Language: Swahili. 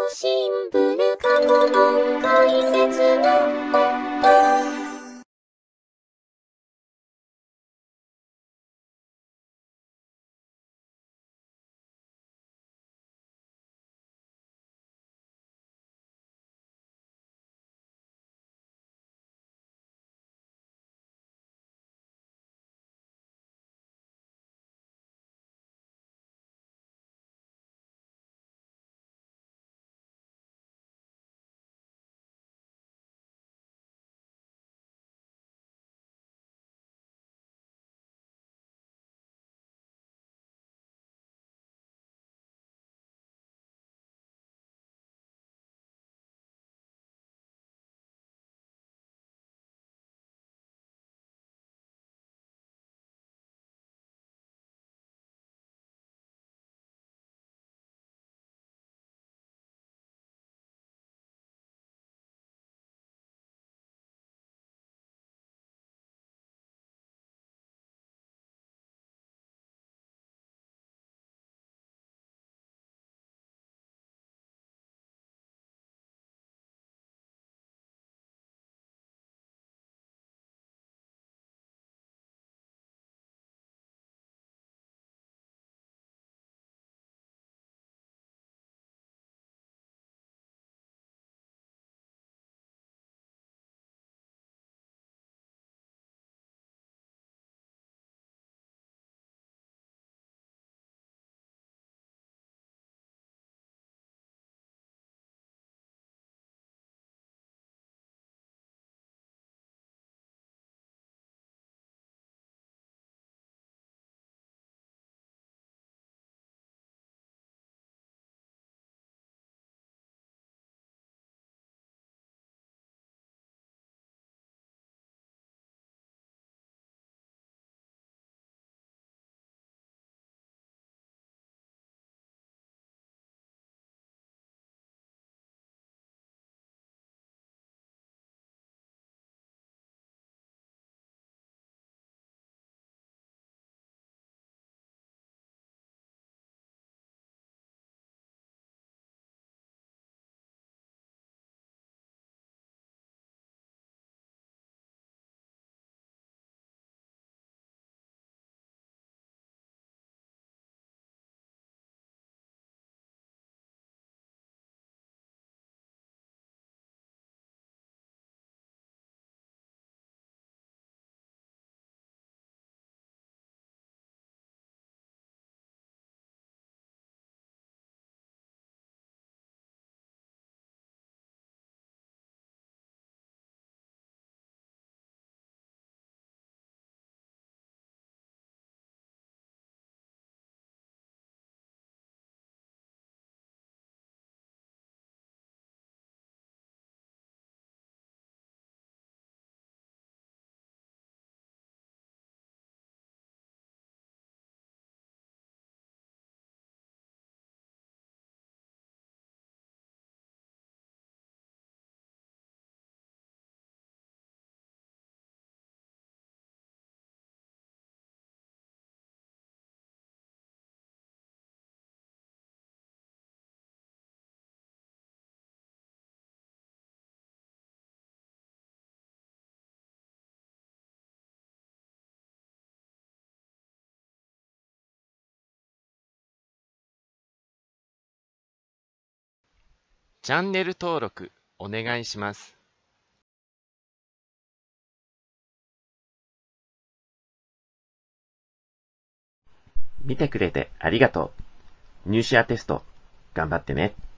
シンプル過去問解説のチャンネル登録お願いします。 見てくれてありがとう。入試やテスト、頑張ってね。